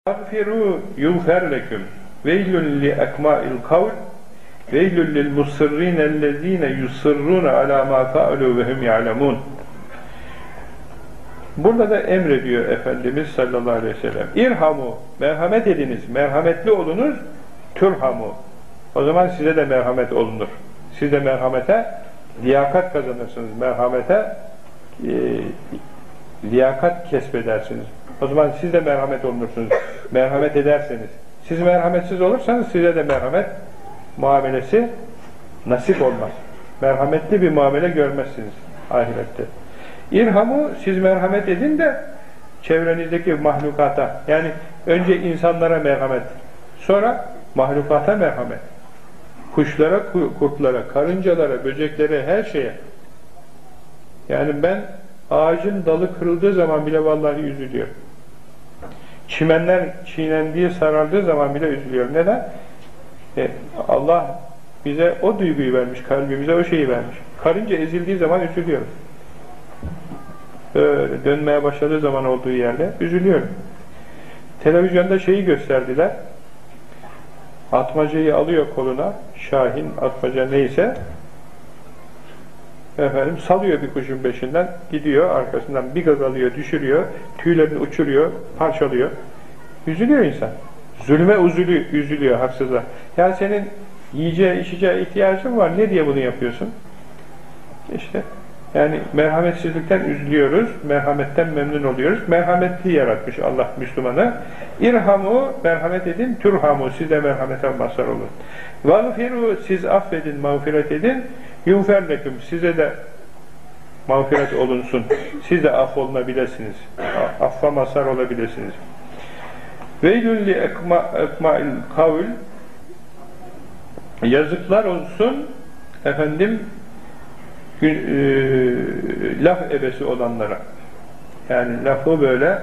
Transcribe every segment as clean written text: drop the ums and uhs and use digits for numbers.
Mağfiru yuğfer leküm veylün li ekma'il kavl veylün lil musirrinellezine yusirrune ala ma fa'alu ve hum ya'lemun. Burada da emrediyor Efendimiz sallallahu aleyhi ve sellem. İrhamu, merhamet ediniz, merhametli olunuz, turhamu. O zaman size de merhamet olunur. Siz de merhamete liyakat kazanırsınız, merhamete liyakat kesbedersiniz. O zaman siz de merhamet olunursunuz, merhamet ederseniz. Siz merhametsiz olursanız size de merhamet muamelesi nasip olmaz. Merhametli bir muamele görmezsiniz ahirette. İrhamu, siz merhamet edin de çevrenizdeki mahlukata, yani önce insanlara merhamet, sonra mahlukata merhamet. Kuşlara, kurtlara, karıncalara, böceklere, her şeye. Yani ben ağacın dalı kırıldığı zaman bile vallahi üzülüyorum. Çimenler çiğnendiği, sarardığı zaman bile üzülüyorum. Neden? Allah bize o duyguyu vermiş, kalbimize o şeyi vermiş. Karınca ezildiği zaman üzülüyorum. Öyle dönmeye başladığı zaman olduğu yerde üzülüyorum. Televizyonda şeyi gösterdiler. Atmacayı alıyor koluna, Şahin, atmaca neyse, efendim salıyor bir kuşun peşinden, gidiyor arkasından bir gaz alıyor, düşürüyor, tüylerini uçuruyor, parçalıyor. Üzülüyor insan. Zulme üzülüyor haksıza. Ya senin yiyeceğe, içeceğe ihtiyacın var, ne diye bunu yapıyorsun? İşte yani merhametsizlikten üzülüyoruz, merhametten memnun oluyoruz. Merhametli yaratmış Allah Müslümanı. İrhamu, merhamet edin, turhamu, siz de merhamete mazhar olun. Vagfiru, siz affedin, mağfiret edin. Yuğfer leküm, size de mağfiret olunsun. Siz de affolunabilirsiniz. Affa mazhar olabilirsiniz. Veylün li ekma'il kavl, yazıklar olsun efendim laf ebesi olanlara, yani lafı böyle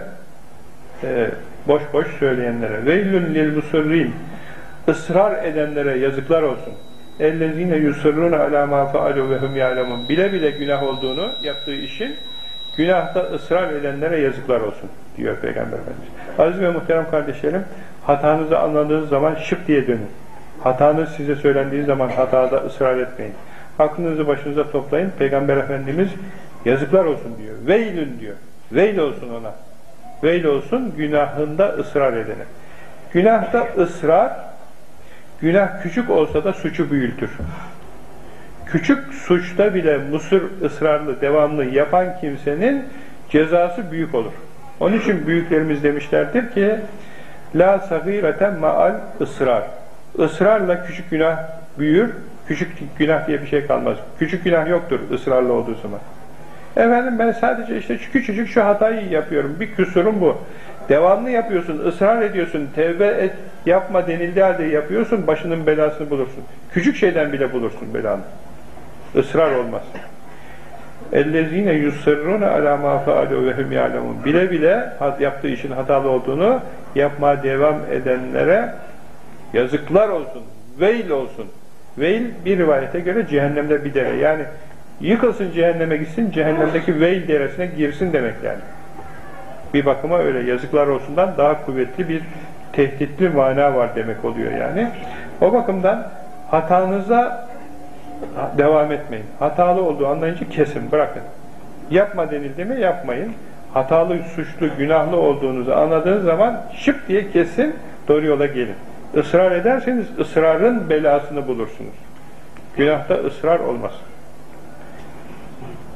boş boş söyleyenlere. Veylün lil musirrin, ısrar edenlere yazıklar olsun. Ellezine yusirrune ala ma fa'alu ve hum ya'lemun, bile bile günah olduğunu yaptığı işin günahta ısrar edenlere yazıklar olsun diyor Peygamber Efendimiz. Aziz ve muhterem kardeşlerim, hatanızı anladığınız zaman şık diye dönün. Hatanız size söylendiği zaman hatada ısrar etmeyin. Aklınızı başınıza toplayın. Peygamber Efendimiz yazıklar olsun diyor. Veylün diyor. Veyl olsun ona. Veyl olsun günahında ısrar edene. Günahta ısrar, günah küçük olsa da suçu büyütür. Küçük suçta bile ısrarlı, devamlı yapan kimsenin cezası büyük olur. Onun için büyüklerimiz demişlerdir ki la sagireten ma'al ısrar. Israrla küçük günah büyür. Küçük günah diye bir şey kalmaz. Küçük günah yoktur ısrarlı olduğu zaman. Efendim ben sadece işte küçücük şu hatayı yapıyorum. Bir kusurum bu. Devamlı yapıyorsun, ısrar ediyorsun, tevbe et, yapma denildiği halde yapıyorsun, başının belasını bulursun. Küçük şeyden bile bulursun belanı. Israr olmaz. اَلَّذ۪ينَ يُسِرُّونَ عَلَى مَا فَعَلُوا وَهُمْ يَعْلَمُونَ, bile bile yaptığı işin hatalı olduğunu yapmaya devam edenlere yazıklar olsun, veil olsun. Veil bir rivayete göre cehennemde bir dere. Yani yıkılsın cehenneme gitsin, cehennemdeki veil deresine girsin demek yani. Bir bakıma öyle yazıklar olsundan daha kuvvetli bir tehditli mana var demek oluyor yani. O bakımdan hatanıza devam etmeyin. Hatalı olduğu anlayınca kesin, bırakın. Yapma denildi mi yapmayın. Hatalı, suçlu, günahlı olduğunuzu anladığınız zaman şıp diye kesin, doğru yola gelin. Israr ederseniz ısrarın belasını bulursunuz. Günahta ısrar olmaz.